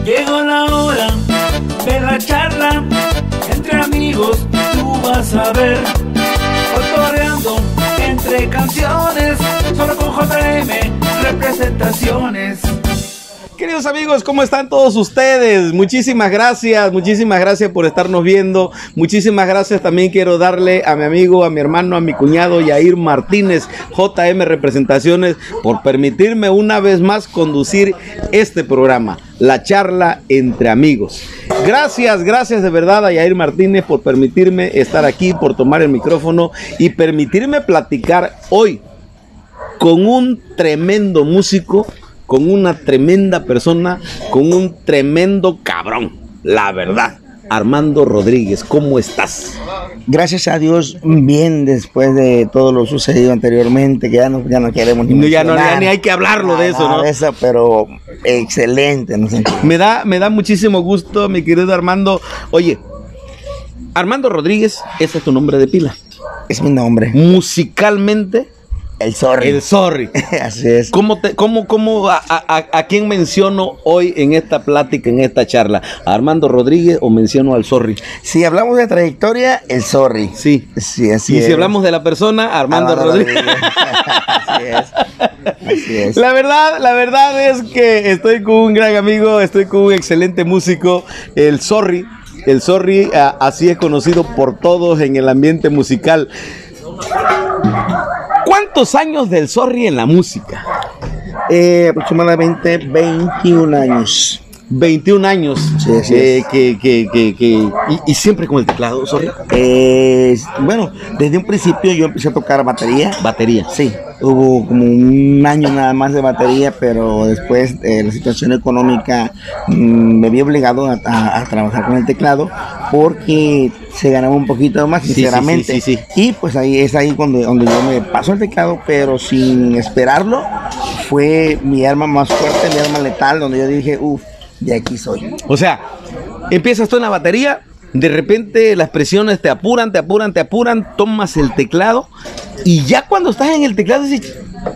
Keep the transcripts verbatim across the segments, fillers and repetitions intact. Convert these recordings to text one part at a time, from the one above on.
Llegó la hora de la charla entre amigos, tú vas a ver. Cotorreando entre canciones, solo con J M Representaciones. Queridos amigos, ¿cómo están todos ustedes? Muchísimas gracias, muchísimas gracias por estarnos viendo. Muchísimas gracias también quiero darle a mi amigo, a mi hermano, a mi cuñado Yair Martínez, J M Representaciones, por permitirme una vez más conducir este programa, La Charla Entre Amigos. Gracias, gracias de verdad a Yair Martínez por permitirme estar aquí, por tomar el micrófono y permitirme platicar hoy con un tremendo músico, con una tremenda persona, con un tremendo cabrón, la verdad. Armando Rodríguez, ¿cómo estás? Gracias a Dios, bien, después de todo lo sucedido anteriormente, que ya no, ya no queremos ni no, ya mencionar. no, ya ni hay que hablarlo nada, de eso, ¿no? De eso, pero excelente. No sé. Me da, me da muchísimo gusto, mi querido Armando. Oye, Armando Rodríguez, ese es tu nombre de pila. Es mi nombre. Musicalmente, El Zorri. El Zorri. Así es. ¿Cómo, te, cómo, cómo, a, a, a quién menciono hoy en esta plática, en esta charla? ¿A Armando Rodríguez o menciono al Zorri? Si hablamos de trayectoria, El Zorri. Sí. Sí, así y es. si hablamos de la persona, Armando, Armando Rodríguez. Rodríguez. Así es. Así es. La verdad, la verdad es que estoy con un gran amigo, estoy con un excelente músico, el Zorri. El Zorri, a, así es conocido por todos en el ambiente musical. ¿Cuántos años del Zorri en la música? Eh, aproximadamente veintiún años. veintiún años. Sí, sí. Eh, que, que, que, que, y, y siempre con el teclado, Zorri. Eh, bueno, desde un principio yo empecé a tocar batería. Batería. Sí, hubo como un año nada más de batería, pero después eh, la situación económica mmm, me vi obligado a, a, a trabajar con el teclado porque se ganaba un poquito más, sinceramente. Sí, sí, sí, sí, sí. Y pues ahí es ahí donde, donde yo me paso el teclado, pero sin esperarlo, fue mi arma más fuerte, mi arma letal, donde yo dije, uff, de aquí soy. O sea, empiezas tú en la batería, de repente las presiones te apuran, te apuran, te apuran, tomas el teclado y ya cuando estás en el teclado dices,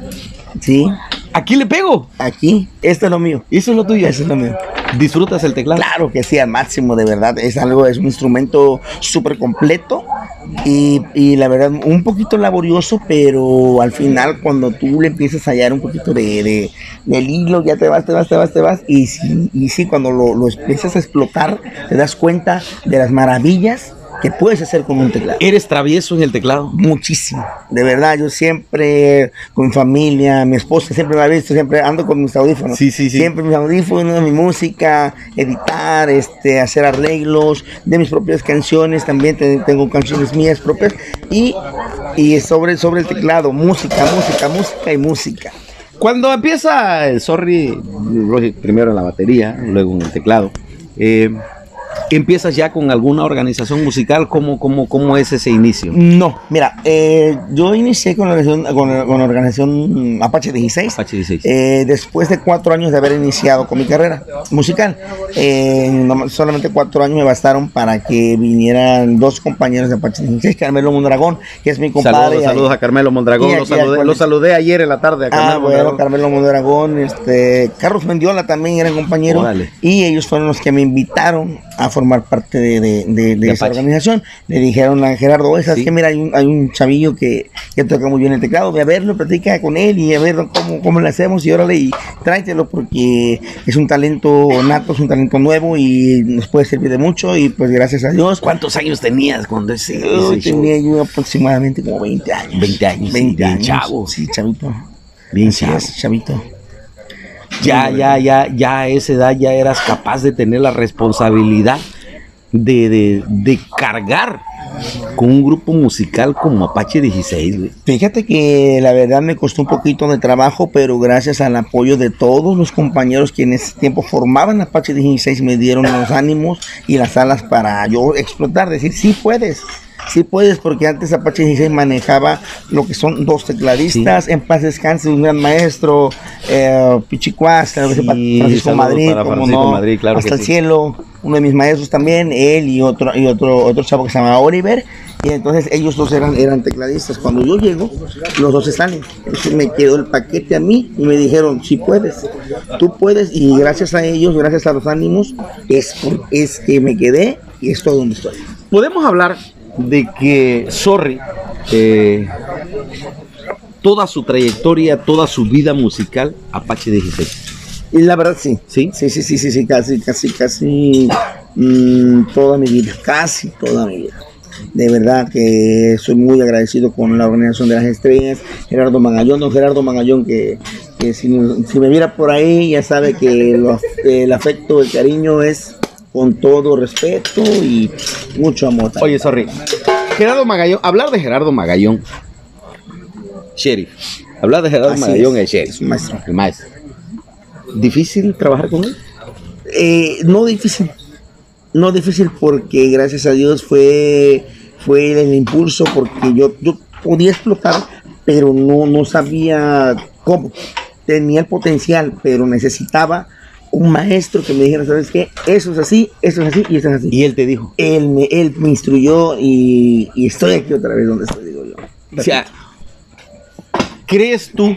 sí, aquí le pego. Aquí, esto es lo mío. Eso es lo tuyo. Eso es lo mío. ¿Disfrutas el teclado? Claro que sí, al máximo, de verdad. Es algo, es un instrumento súper completo y, y la verdad un poquito laborioso, pero al final cuando tú le empiezas a hallar un poquito de, de del hilo, ya te vas, te vas, te vas, te vas. Y sí, y sí cuando lo, lo empiezas a explotar, te das cuenta de las maravillas que puedes hacer con un teclado. ¿Eres travieso en el teclado? Muchísimo, de verdad. Yo siempre con mi familia, mi esposa siempre me ha visto, siempre ando con mis audífonos. Sí, sí, sí. Siempre mis audífonos, mi música, editar, este, hacer arreglos de mis propias canciones. También te, tengo canciones mías propias y, y sobre, sobre el teclado, música, música, música y música. Cuando empieza el Zorri, primero en la batería, luego en el teclado, eh, ¿empiezas ya con alguna organización musical? ¿Cómo, cómo, cómo es ese inicio? No, mira, eh, yo inicié con la organización, con, con la organización Apache dieciséis. Apache dieciséis. Eh, después de cuatro años de haber iniciado con mi carrera musical. Eh, no, solamente cuatro años me bastaron para que vinieran dos compañeros de Apache dieciséis, Carmelo Mondragón, que es mi compadre. Saludos, saludos a Carmelo Mondragón. Lo saludé, lo saludé ayer en la tarde a Carmelo ah, bueno, Mondragón. Carmelo Mondragón, este, Carlos Mendiola también eran compañeros. Órale. Y ellos fueron los que me invitaron a formar parte de, de, de, de esa organización. Le dijeron a Gerardo, ¿sabes sí. qué? Mira, hay un, hay un chavillo que, que toca muy bien el teclado, ve a verlo, platica con él y a ver cómo, cómo le hacemos y órale y tráetelo porque es un talento nato, es un talento nuevo y nos puede servir de mucho y pues gracias a Dios. ¿Cuántos años tenías cuando ese, yo ese tenía show? Yo aproximadamente como veinte años. veinte años. veinte bien años. Chavo. Sí, chavito. Bien Así chavo. es, chavito. Ya, ya, ya, ya a esa edad ya eras capaz de tener la responsabilidad de, de, de cargar con un grupo musical como Apache dieciséis, güey. Fíjate que la verdad me costó un poquito de trabajo, pero gracias al apoyo de todos los compañeros que en ese tiempo formaban Apache dieciséis me dieron los ánimos y las alas para yo explotar, decir, sí puedes. Sí puedes, porque antes Apache dieciséis manejaba lo que son dos tecladistas, sí. En paz descanse, un gran maestro, eh, Pichicuas, sí, Francisco Madrid, como Francisco no, Madrid, claro hasta que el sí. cielo. uno de mis maestros también, él y otro y otro otro chavo que se llama Oliver, y entonces ellos dos eran, eran tecladistas. Cuando yo llego, los dos están, entonces me quedó el paquete a mí y me dijeron, sí puedes, tú puedes, y gracias a ellos, gracias a los ánimos, es, es que me quedé y estoy donde estoy. Podemos hablar de que Zorri, eh, toda su trayectoria, toda su vida musical, Apache dieciséis. Y la verdad sí, sí, sí, sí, sí, sí, sí casi, casi, casi mmm, toda mi vida, casi toda mi vida. De verdad que soy muy agradecido con la Organización de las Estrellas, Gerardo Magallón, don Gerardo Magallón, que, que si, si me viera por ahí ya sabe que lo, el afecto, el cariño es con todo respeto y mucho amor. Oye, sorry, Gerardo Magallón, hablar de Gerardo Magallón, Sheriff, hablar de Gerardo Así Magallón es, el Sheriff, es un maestro. El maestro. ¿Difícil trabajar con él? Eh, no difícil, no difícil porque gracias a Dios fue, fue el impulso, porque yo, yo podía explotar, pero no, no sabía cómo. Tenía el potencial, pero necesitaba un maestro que me dijera, ¿sabes qué? Eso es así, eso es así y eso es así. ¿Y él te dijo? Él me, él me instruyó y, y estoy aquí otra vez donde estoy, digo yo. O sea, ¿crees tú,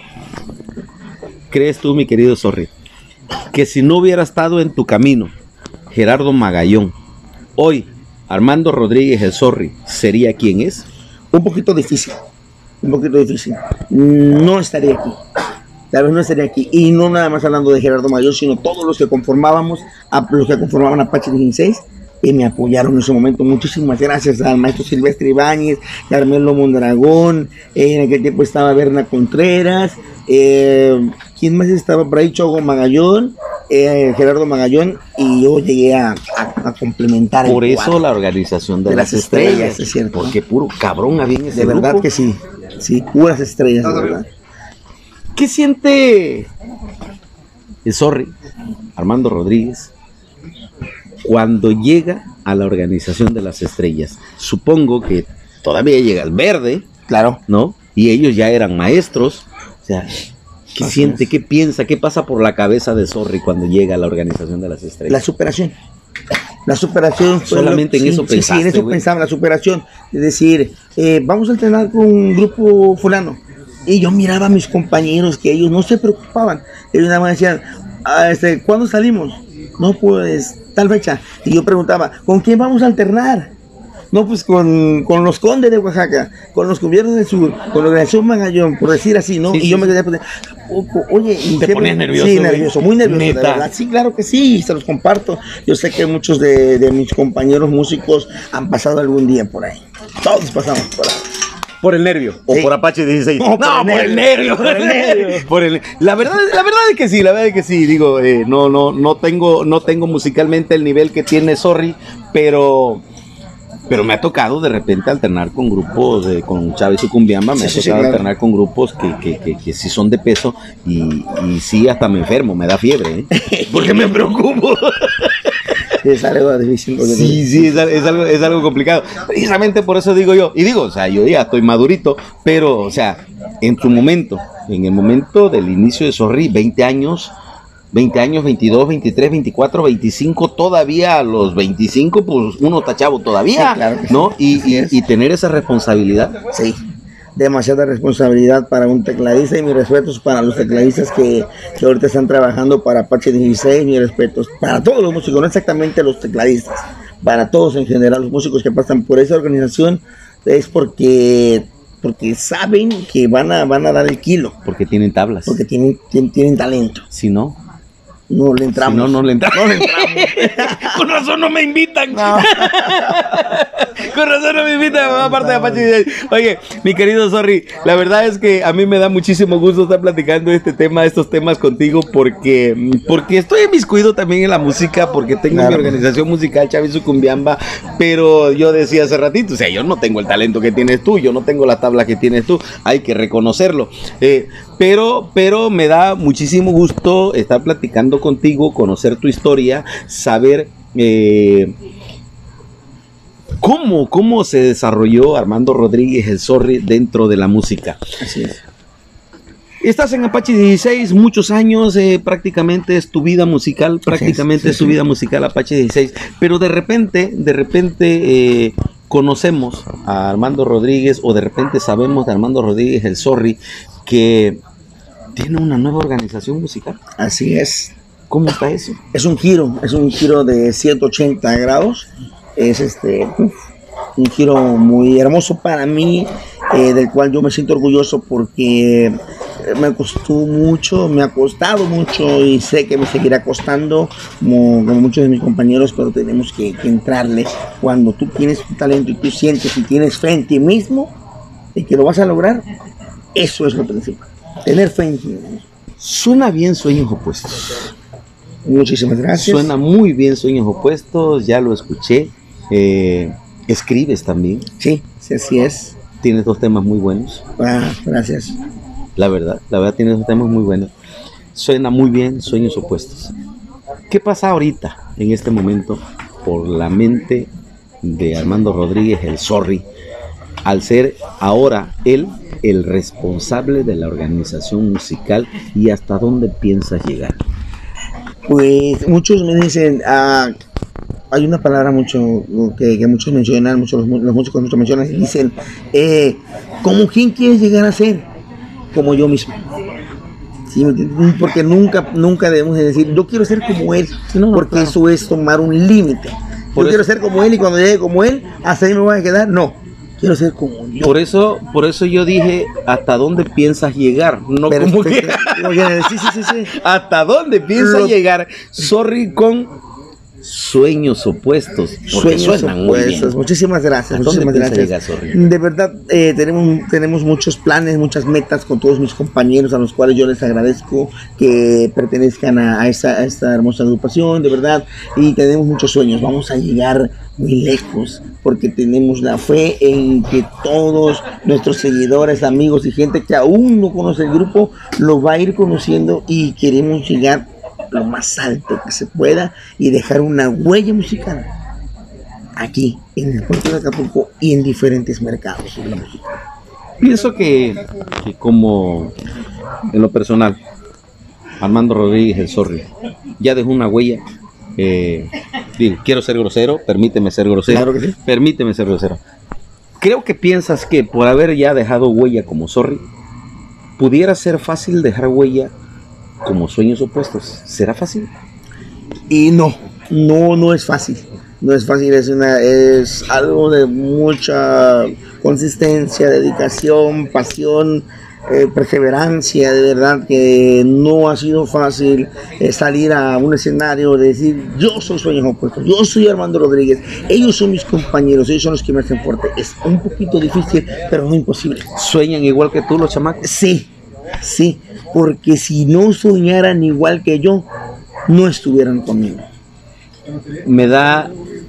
crees tú, mi querido Zorri, que si no hubiera estado en tu camino Gerardo Magallón, hoy Armando Rodríguez el Zorri sería quien es? Un poquito difícil, un poquito difícil. No estaría aquí, tal vez no estaría aquí. Y no nada más hablando de Gerardo Magallón, sino todos los que conformábamos, a, los que conformaban Apache dieciséis, que me apoyaron en ese momento. Muchísimas gracias al maestro Silvestre Ibáñez, Carmelo Mondragón, eh, en aquel tiempo estaba Berna Contreras, eh, ¿quién más estaba por ahí? Chogo Magallón, eh, Gerardo Magallón, y yo llegué a, a, a complementar. Por eso cuadro. La organización de, de las, las estrellas, estrellas, es cierto. Porque puro cabrón había en ese De verdad grupo. que sí, sí, puras estrellas, de verdad. ¿Qué siente el Zorri, Armando Rodríguez, cuando llega a la organización de las estrellas? Supongo que todavía llega el verde, claro, ¿no? Y ellos ya eran maestros. O sea, ¿qué Así siente, es. qué piensa, qué pasa por la cabeza de Zorri cuando llega a la organización de las estrellas? La superación. La superación. Solamente lo, en eso sí, pensaste, sí, en eso güey. pensaba, la superación. Es decir, eh, vamos a entrenar con un grupo fulano. Y yo miraba a mis compañeros que ellos no se preocupaban. Ellos nada más decían, ah, este, ¿cuándo salimos? No, pues, tal fecha. Y yo preguntaba, ¿con quién vamos a alternar? No, pues con, con los condes de Oaxaca, con los gobiernos del sur, con la organización Magallón, por decir así, ¿no? Sí, y sí, yo me sí. quedé, pues, oye, ¿te ponías nervioso? Sí, güey? nervioso, muy nervioso, de verdad. Sí, claro que sí, se los comparto. Yo sé que muchos de, de mis compañeros músicos han pasado algún día por ahí. Todos pasamos por ahí. ¿Por el nervio? ¿O sí. por Apache dieciséis? No, no, por el nervio. Por el nervio. Por el, la, verdad, la verdad es que sí, la verdad es que sí. Digo, eh, no, no, no, tengo, no tengo musicalmente el nivel que tiene Zorri, pero... Pero me ha tocado de repente alternar con grupos, eh, con Chávez y Cumbiamba, me sí, ha tocado sí, claro. alternar con grupos que, que, que, que sí son de peso y, y sí hasta me enfermo, me da fiebre, ¿eh? Porque me preocupo. Es algo difícil. Sí, sí, es, es, algo, es algo complicado. Precisamente por eso digo yo, y digo, o sea, yo ya estoy madurito, pero, o sea, en tu momento, en el momento del inicio de Zorri, veinte años... veinte años, veintidós, veintitrés, veinticuatro, veinticinco, todavía a los veinticinco, pues uno está chavo todavía, sí, claro que ¿no? Sí. Y, y, y tener esa responsabilidad. Sí, demasiada responsabilidad para un tecladista, y mis respetos para los tecladistas que, que ahorita están trabajando para Apache dieciséis, mis respetos para todos los músicos, no exactamente los tecladistas, para todos en general, los músicos que pasan por esa organización, es porque... porque saben que van a, van a dar el kilo. Porque tienen tablas. Porque tienen, tienen, tienen talento. Si no... No le entramos. Si no, no le entramos. No le entramos. Con razón no me invitan. No. Con razón no me invitan, aparte de Apache. Oye, mi querido Zorri, la verdad es que a mí me da muchísimo gusto estar platicando este tema, estos temas contigo, porque, porque estoy inmiscuido también en la música, porque tengo claro. mi organización musical, Chávez y Cumbiamba, pero yo decía hace ratito, o sea, yo no tengo el talento que tienes tú, yo no tengo la tabla que tienes tú, hay que reconocerlo. Eh, pero, pero me da muchísimo gusto estar platicando contigo, conocer tu historia, saber eh, cómo, cómo se desarrolló Armando Rodríguez el Zorri dentro de la música. Así es. Estás en Apache dieciséis, muchos años, eh, prácticamente es tu vida musical, prácticamente sí, sí, es tu sí. vida musical Apache dieciséis, pero de repente, de repente eh, conocemos a Armando Rodríguez, o de repente sabemos de Armando Rodríguez, el Zorri, que tiene una nueva organización musical. Así es. ¿Cómo está eso? Es un giro, es un giro de ciento ochenta grados, es este... Uf, un giro muy hermoso para mí, eh, del cual yo me siento orgulloso porque me costó mucho, me ha costado mucho y sé que me seguirá costando como, como muchos de mis compañeros, pero tenemos que, que entrarle. Cuando tú tienes un talento y tú sientes y tienes fe en ti mismo y que lo vas a lograr, eso es lo principal, tener fe en ti mismo. Suena bien Sueños Opuestos. Muchísimas gracias. Suena muy bien Sueños Opuestos, ya lo escuché. Eh, ¿Escribes también? Sí, sí, así es. Tienes dos temas muy buenos. Ah, gracias. La verdad, la verdad tienes dos temas muy buenos. Suena muy bien Sueños Opuestos. ¿Qué pasa ahorita, en este momento, por la mente de Armando Rodríguez, el Zorri, al ser ahora él el responsable de la organización musical, y hasta dónde piensas llegar? Pues muchos me dicen... Ah, hay una palabra mucho que, que muchos mencionan, muchos, los, los músicos muchos mencionan y dicen, eh, ¿cómo quién quieres llegar a ser? Como yo mismo. ¿Sí? Porque nunca, nunca debemos de decir, yo quiero ser como él, no, porque claro. Eso es tomar un límite. Yo eso, quiero ser como él y cuando llegue como él, hasta ahí me voy a quedar. No, quiero ser como yo. Por eso, por eso yo dije, ¿hasta dónde piensas llegar? No Pero como que... que... sí, sí, sí, sí. ¿Hasta dónde piensas Lo... llegar? Zorri con... Sueños Opuestos. Sueños Opuestos. Muchísimas gracias. Muchísimas gracias. Llegar, de verdad, eh, tenemos, tenemos muchos planes, muchas metas con todos mis compañeros, a los cuales yo les agradezco que pertenezcan a, a, esta, a esta hermosa agrupación, de verdad. Y tenemos muchos sueños. Vamos a llegar muy lejos porque tenemos la fe en que todos nuestros seguidores, amigos y gente que aún no conoce el grupo lo va a ir conociendo, y queremos llegar lo más alto que se pueda y dejar una huella musical aquí en el puerto de Acapulco y en diferentes mercados de la música. Pienso que, que como en lo personal, Armando Rodríguez, el Zorri, ya dejó una huella. Eh, digo, quiero ser grosero, permíteme ser grosero, claro que sí. permíteme ser grosero. Creo que piensas que por haber ya dejado huella como Zorri, pudiera ser fácil dejar huella como Sueños Opuestos. ¿Será fácil? Y no, no, no es fácil. No es fácil, es, una, es algo de mucha consistencia, dedicación, pasión, eh, perseverancia. De verdad que no ha sido fácil eh, salir a un escenario de decir, yo soy Sueños Opuestos, yo soy Armando Rodríguez, ellos son mis compañeros, ellos son los que me hacen fuerte. Es un poquito difícil, pero no imposible. ¿Sueñan igual que tú los chamacos? Sí, sí, porque si no soñaran igual que yo, no estuvieran conmigo. Me da...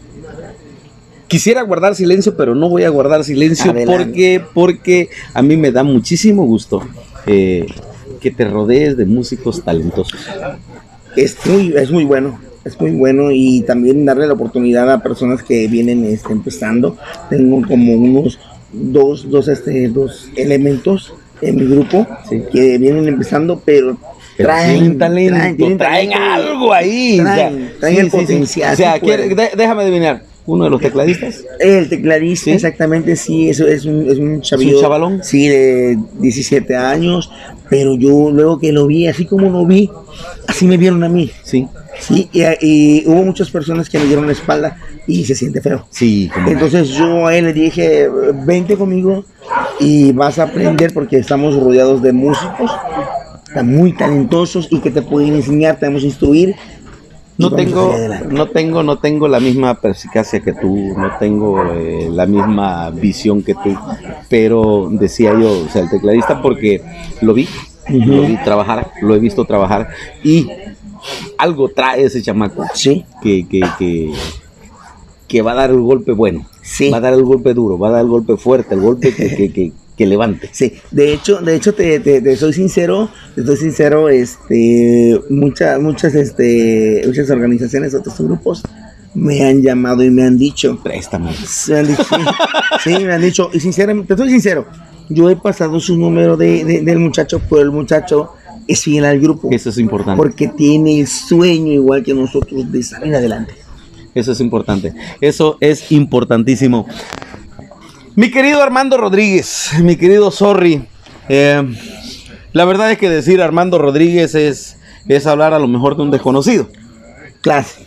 Quisiera guardar silencio, pero no voy a guardar silencio porque, porque a mí me da muchísimo gusto eh, que te rodees de músicos talentosos. Es muy, es muy bueno, es muy bueno, y también darle la oportunidad a personas que vienen este, empezando. Tengo como unos dos, dos, este, dos elementos en mi grupo, sí, que vienen empezando, pero... Pero traen talento, traen, traen, traen algo ahí. Traen, o sea, traen sí, el sí, potencial. Sí. O sea, quiere, de, déjame adivinar, ¿uno de los tecladistas? El tecladista, ¿sí? Exactamente, sí, eso es un, es un chavillo. ¿Es un chavalón? Sí, de diecisiete años, pero yo luego que lo vi, así como lo vi, así me vieron a mí. Sí. Sí, y, y hubo muchas personas que me dieron la espalda y se siente feo. Sí. Entonces yo a él le dije, vente conmigo y vas a aprender, porque estamos rodeados de músicos muy talentosos y que te pueden enseñar, te vamos a instruir. No tengo, no tengo, no tengo la misma perspicacia que tú, no tengo eh, la misma visión que tú, pero decía yo, o sea, el tecladista, porque lo vi, uh-huh. lo vi trabajar, lo he visto trabajar, y algo trae ese chamaco, sí, que, que, que, que va a dar el golpe bueno, sí, va a dar el golpe duro, va a dar el golpe fuerte, el golpe que, que, que que levante. Sí, de hecho, de hecho te, te, te soy sincero, te soy sincero, este, muchas, muchas, este, muchas organizaciones, otros grupos me han llamado y me han dicho, préstame. Me han dicho, sí, sí, me han dicho, y sinceramente, te soy sincero, yo he pasado su número de, de, del muchacho, pero el muchacho es fiel al grupo. Eso es importante. Porque tiene el sueño igual que nosotros de salir adelante. Eso es importante. Eso es importantísimo. Mi querido Armando Rodríguez, mi querido Zorri, eh, la verdad es que decir Armando Rodríguez es, es hablar a lo mejor de un desconocido. Clase.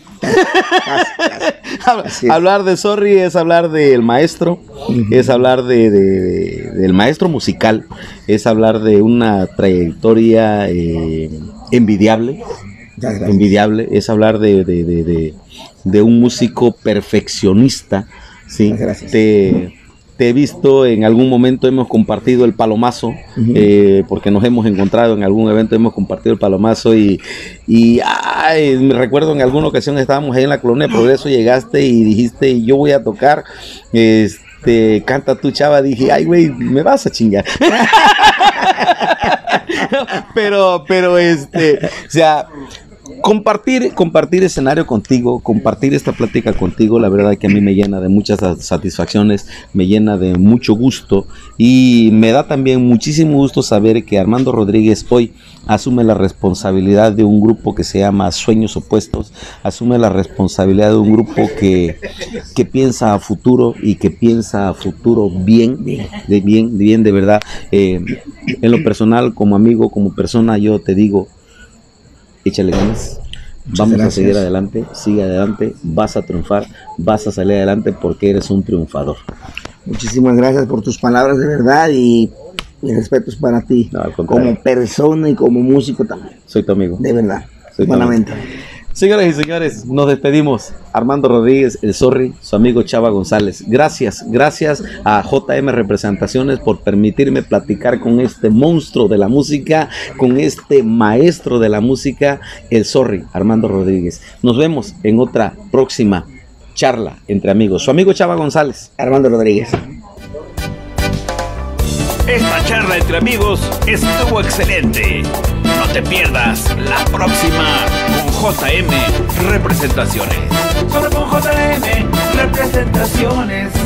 Hablar de Zorri es hablar del maestro, uh-huh. es hablar de, de, de, del maestro musical, es hablar de una trayectoria eh, envidiable, envidiable, es hablar de, de, de, de, de un músico perfeccionista, ¿sí? Te, te he visto en algún momento, hemos compartido el palomazo, uh-huh. eh, porque nos hemos encontrado en algún evento, hemos compartido el palomazo y, y ay, me recuerdo en alguna ocasión estábamos ahí en la Colonia de Progreso, llegaste y dijiste, yo voy a tocar, este, canta tu chava, dije, ay güey, me vas a chingar. pero, pero este, o sea, Compartir, compartir escenario contigo, compartir esta plática contigo, la verdad que a mí me llena de muchas satisfacciones, me llena de mucho gusto y me da también muchísimo gusto saber que Armando Rodríguez hoy asume la responsabilidad de un grupo que se llama Sueños Opuestos, asume la responsabilidad de un grupo que, que piensa a futuro y que piensa a futuro bien, de bien, de bien de verdad. Eh, en lo personal, como amigo, como persona, yo te digo, échale ganas, muchas vamos gracias. A seguir adelante, sigue adelante, vas a triunfar, vas a salir adelante porque eres un triunfador. Muchísimas gracias por tus palabras de verdad y mi respeto es para ti, no, como persona y como músico también. Soy tu amigo. De verdad, buenamente. Señoras y señores, nos despedimos. Armando Rodríguez, el Zorri, su amigo Chava González. Gracias, gracias a J M Representaciones por permitirme platicar con este monstruo de la música, con este maestro de la música, el Zorri, Armando Rodríguez. Nos vemos en otra próxima charla entre amigos. Su amigo Chava González, Armando Rodríguez. Esta charla entre amigos estuvo excelente. No te pierdas la próxima con J M Representaciones. Solo con J M Representaciones.